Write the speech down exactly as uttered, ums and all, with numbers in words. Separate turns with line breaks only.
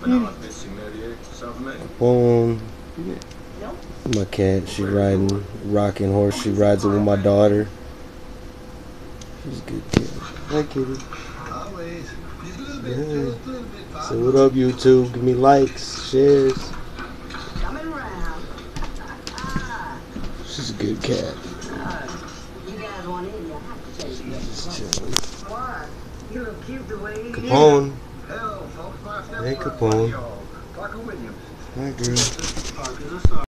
Capone. My cat, she riding, rocking horse. She rides it with my daughter. She's a good cat. Hi, kitty. Yeah. So what up, YouTube? Give me likes, shares. She's a good cat. Just chilling. Capone. Hey, Capone. Hi, girl.